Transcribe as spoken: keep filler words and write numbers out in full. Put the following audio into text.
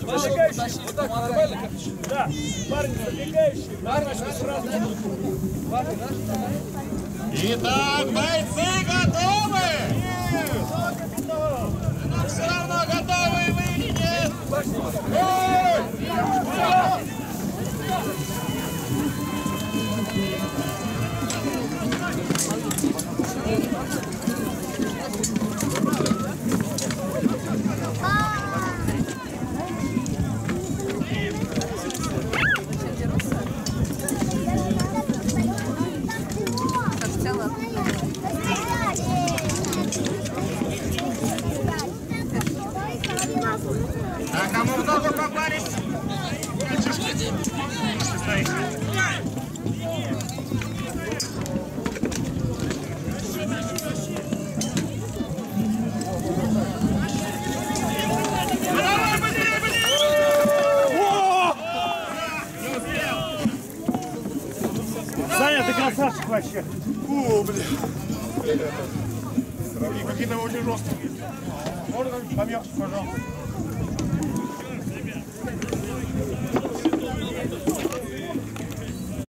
Забегающий, вот так, нормально? Да, парни, забегающие. Итак, бойцы готовы? Но все равно готовы вы или нет? А кому в ногу попались? Мальчишки. Саня, ты красавчик вообще. О, бля. Какие-то очень жесткие. Можно помягче, пожалуйста.